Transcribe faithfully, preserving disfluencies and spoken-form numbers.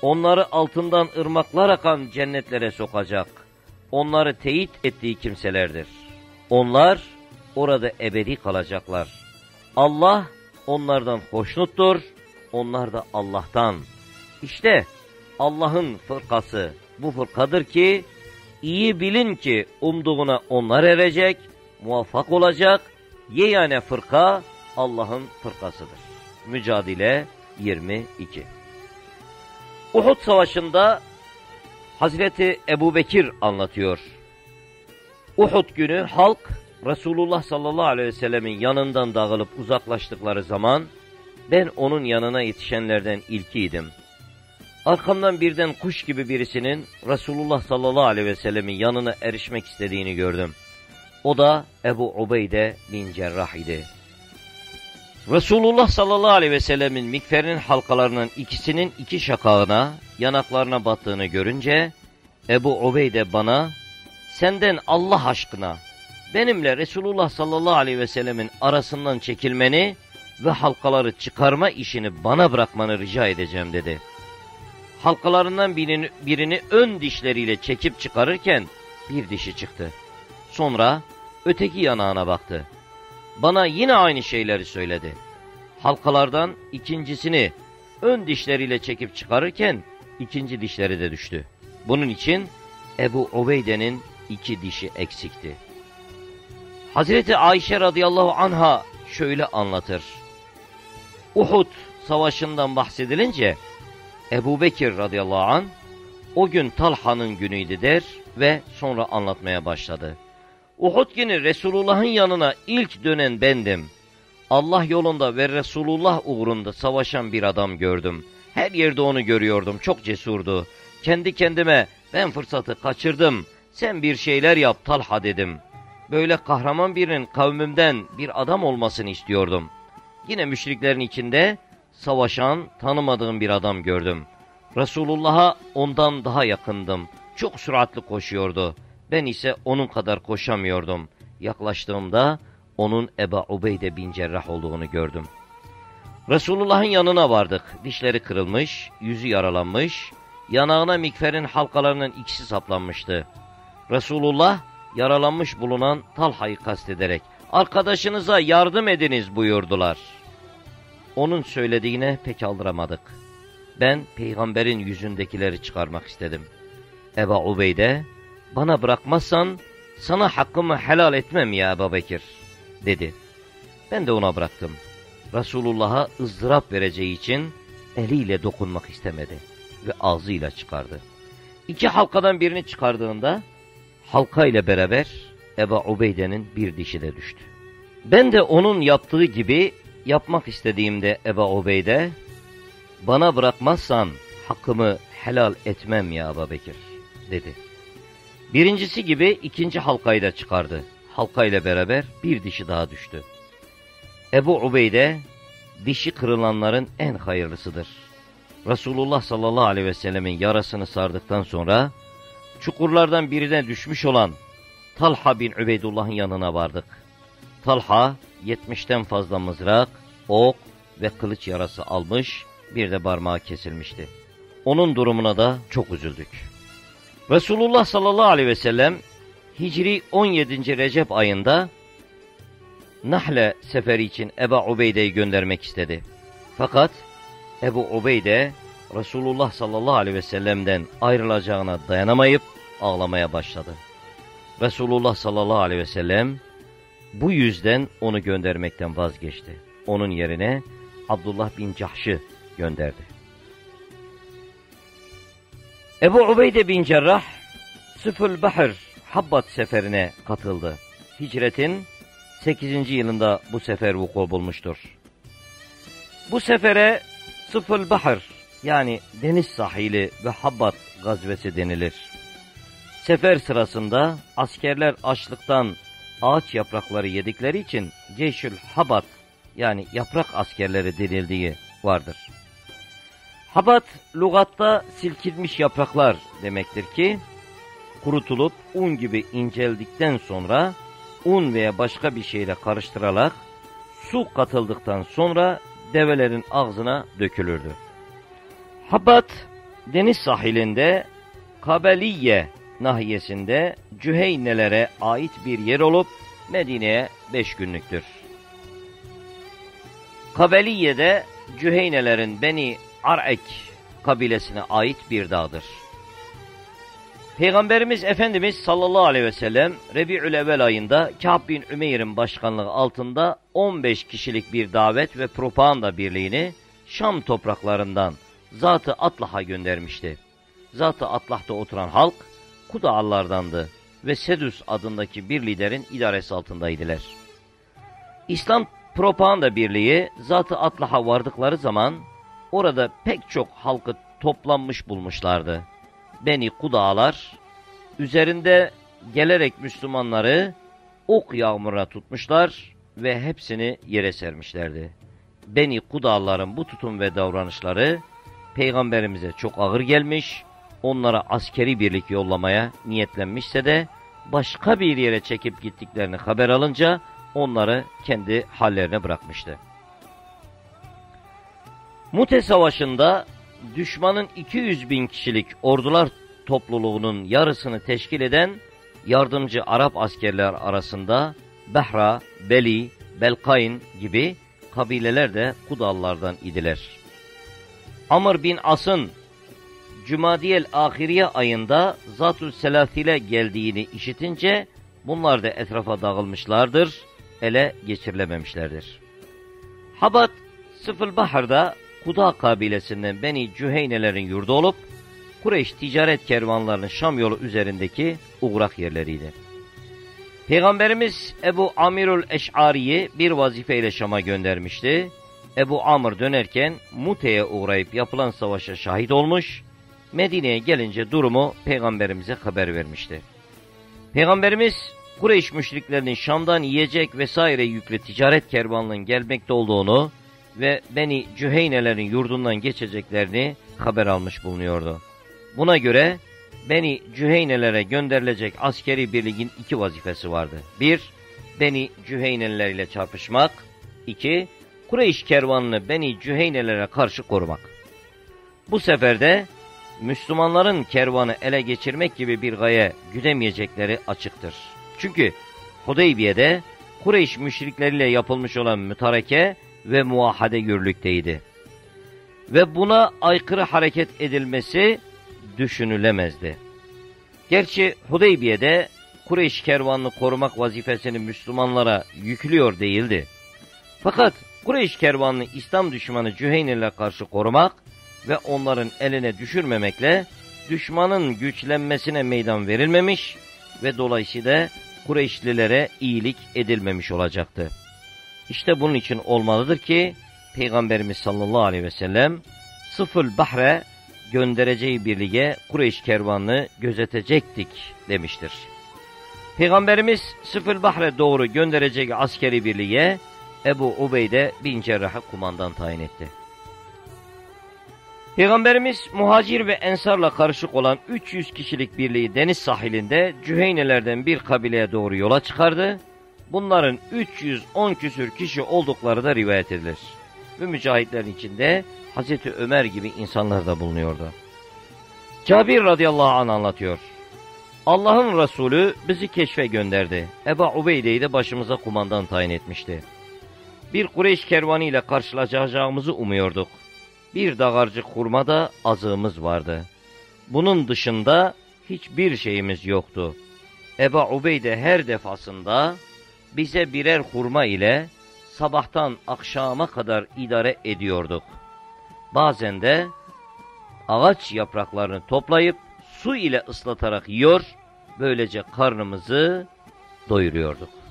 Onları altından ırmaklar akan cennetlere sokacak. Onları teyit ettiği kimselerdir. Onlar orada ebedi kalacaklar. Allah onlardan hoşnuttur, onlar da Allah'tan. İşte Allah'ın fırkası bu fırkadır ki, iyi bilin ki umduğuna onlar erecek, muvaffak olacak. Yegane fırka Allah'ın fırkasıdır. Mücadele yirmi iki. Uhud Savaşı'nda Hazreti Ebubekir anlatıyor. Uhud günü halk Resulullah sallallahu aleyhi ve sellemin yanından dağılıp uzaklaştıkları zaman ben onun yanına yetişenlerden ilkiydim. Arkamdan birden kuş gibi birisinin Resulullah sallallahu aleyhi ve sellemin yanına erişmek istediğini gördüm. O da Ebu Ubeyde bin Cerrah idi. Resulullah sallallahu aleyhi ve sellemin mikferinin halkalarının ikisinin iki şakağına, yanaklarına battığını görünce Ebu Ubeyde bana, senden Allah aşkına benimle Resulullah sallallahu aleyhi ve sellemin arasından çekilmeni ve halkaları çıkarma işini bana bırakmanı rica edeceğim dedi. Halkalarından birini, birini ön dişleriyle çekip çıkarırken bir dişi çıktı. Sonra öteki yanağına baktı. Bana yine aynı şeyleri söyledi. Halkalardan ikincisini ön dişleriyle çekip çıkarırken ikinci dişleri de düştü. Bunun için Ebu Ubeyde'nin iki dişi eksikti. Hazreti Ayşe radıyallahu anha şöyle anlatır. Uhud savaşından bahsedilince Ebu Bekir radıyallahu anh o gün Talha'nın günüydü der ve sonra anlatmaya başladı. Uhud günü Resulullah'ın yanına ilk dönen bendim. Allah yolunda ve Resulullah uğrunda savaşan bir adam gördüm. Her yerde onu görüyordum. Çok cesurdu. Kendi kendime ben fırsatı kaçırdım. Sen bir şeyler yap Talha dedim. Böyle kahraman birinin kavmimden bir adam olmasını istiyordum. Yine müşriklerin içinde savaşan tanımadığım bir adam gördüm. Resulullah'a ondan daha yakındım. Çok süratli koşuyordu. Ben ise onun kadar koşamıyordum. Yaklaştığımda onun Ebu Ubeyde bin Cerrah olduğunu gördüm. Resulullah'ın yanına vardık. Dişleri kırılmış, yüzü yaralanmış, yanağına mikferin halkalarının ikisi saplanmıştı. Resulullah yaralanmış bulunan Talha'yı kastederek arkadaşınıza yardım ediniz buyurdular. Onun söylediğine pek aldıramadık. Ben peygamberin yüzündekileri çıkarmak istedim. Ebu Ubeyde, bana bırakmazsan sana hakkımı helal etmem ya Ebu Bekir dedi. Ben de ona bıraktım. Resulullah'a ızdırap vereceği için eliyle dokunmak istemedi ve ağzıyla çıkardı. İki halkadan birini çıkardığında halka ile beraber Ebu Ubeyde'nin bir dişi de düştü. Ben de onun yaptığı gibi yapmak istediğimde Ebu Ubeyde, bana bırakmazsan hakkımı helal etmem ya Ebu Bekir dedi. Birincisi gibi ikinci halkayı da çıkardı. Halka ile beraber bir dişi daha düştü. Ebu Ubeyde dişi kırılanların en hayırlısıdır. Resulullah sallallahu aleyhi ve sellemin yarasını sardıktan sonra çukurlardan birine düşmüş olan Talha bin Ubeydullah'ın yanına vardık. Talha yetmişten fazla mızrak, ok ve kılıç yarası almış, bir de parmağı kesilmişti. Onun durumuna da çok üzüldük. Resulullah sallallahu aleyhi ve sellem Hicri on yedinci Recep ayında Nahle seferi için Ebu Ubeyde'yi göndermek istedi. Fakat Ebu Ubeyde Resulullah sallallahu aleyhi ve sellem'den ayrılacağına dayanamayıp ağlamaya başladı. Resulullah sallallahu aleyhi ve sellem bu yüzden onu göndermekten vazgeçti. Onun yerine Abdullah bin Cahş'ı gönderdi. Ebu Ubeyde bin Cerrah Sıfül Bahr Habbat seferine katıldı. Hicretin sekizinci yılında bu sefer vuku bulmuştur. Bu sefere Sıfül Bahr yani deniz sahili ve Habbat gazvesi denilir. Sefer sırasında askerler açlıktan ağaç yaprakları yedikleri için Ceşül Habbat yani yaprak askerleri denildiği vardır. Habat lügatta silkinmiş yapraklar demektir ki kurutulup un gibi inceldikten sonra un veya başka bir şeyle karıştırılarak su katıldıktan sonra develerin ağzına dökülürdü. Habat deniz sahilinde Kabeliye nahiyesinde Cüheynelere ait bir yer olup Medine'ye beş günlüktür. Kabeliye'de Cüheynelerin Beni Ar'ek kabilesine ait bir dağdır. Peygamberimiz Efendimiz sallallahu aleyhi ve sellem Rebi'ül-Evvel ayında Kâb bin Ümeyr'in başkanlığı altında on beş kişilik bir davet ve propaganda birliğini Şam topraklarından Zat-ı Atlah'a göndermişti. Zat-ı Atlah'ta oturan halk Kuda'allardandı ve Sedus adındaki bir liderin idaresi altındaydılar. İslam propaganda birliği Zat-ı Atlah'a vardıkları zaman orada pek çok halkı toplanmış bulmuşlardı. Beni Kuda'lar üzerinde gelerek Müslümanları ok yağmuruna tutmuşlar ve hepsini yere sermişlerdi. Beni Kuda'ların bu tutum ve davranışları Peygamberimize çok ağır gelmiş, onlara askeri birlik yollamaya niyetlenmişse de başka bir yere çekip gittiklerini haber alınca onları kendi hallerine bırakmıştı. Mute Savaşı'nda düşmanın iki yüz bin kişilik ordular topluluğunun yarısını teşkil eden yardımcı Arap askerler arasında Behra, Beli, Belkayn gibi kabileler de Kudallardan idiler. Amr bin As'ın Cümadiyel Ahiriye ayında Zatül Selasil'e geldiğini işitince bunlar da etrafa dağılmışlardır, ele geçirilememişlerdir. Habat Sıfılbahar'da Kuda kabilesinden Beni Cüheynelerin yurdu olup Kureyş ticaret kervanlarının Şam yolu üzerindeki uğrak yerleriydi. Peygamberimiz Ebu Amirul Eş'ari'yi bir vazifeyle Şam'a göndermişti. Ebu Amr dönerken Mute'ye uğrayıp yapılan savaşa şahit olmuş, Medine'ye gelince durumu Peygamberimize haber vermişti. Peygamberimiz Kureyş müşriklerinin Şam'dan yiyecek vesaire yüklü ticaret kervanının gelmekte olduğunu ve Beni Cüheynelerin yurdundan geçeceklerini haber almış bulunuyordu. Buna göre Beni Cüheynelere gönderilecek askeri birliğin iki vazifesi vardı. Bir, Beni Cüheyneler ile çarpışmak. İki, Kureyş kervanını Beni Cüheynelere karşı korumak. Bu seferde Müslümanların kervanı ele geçirmek gibi bir gaye güdemeyecekleri açıktır. Çünkü Hudeybiye'de Kureyş müşrikleriyle yapılmış olan mütareke ve muahade yürürlükteydi. Ve buna aykırı hareket edilmesi düşünülemezdi. Gerçi Hudeybiye'de Kureyş kervanını korumak vazifesini Müslümanlara yüklüyor değildi. Fakat Kureyş kervanını İslam düşmanı Cüheynelere karşı korumak ve onların eline düşürmemekle düşmanın güçlenmesine meydan verilmemiş ve dolayısıyla Kureyşlilere iyilik edilmemiş olacaktı. İşte bunun için olmalıdır ki Peygamberimiz sallallahu aleyhi ve sellem Sıfılbahre göndereceği birliğe Kureyş kervanını gözetecektik demiştir. Peygamberimiz Sıfılbahre doğru gönderecek askeri birliğe Ebu Ubeyde bin Cerrah'ı kumandan tayin etti. Peygamberimiz muhacir ve ensarla karışık olan üç yüz kişilik birliği deniz sahilinde Cüheynelerden bir kabileye doğru yola çıkardı. Bunların üç yüz on küsür kişi oldukları da rivayet edilir. Ve mücahitlerin içinde Hazreti Ömer gibi insanlar da bulunuyordu. Cabir radıyallahu anh anlatıyor. Allah'ın Resulü bizi keşfe gönderdi. Ebu Ubeyde'yi de başımıza kumandan tayin etmişti. Bir Kureyş kervanı ile karşılaşacağımızı umuyorduk. Bir dağarcık hurma da azığımız vardı. Bunun dışında hiçbir şeyimiz yoktu. Ebu Ubeyde her defasında bize birer hurma ile sabahtan akşama kadar idare ediyorduk. Bazen de ağaç yapraklarını toplayıp su ile ıslatarak yiyor, böylece karnımızı doyuruyorduk.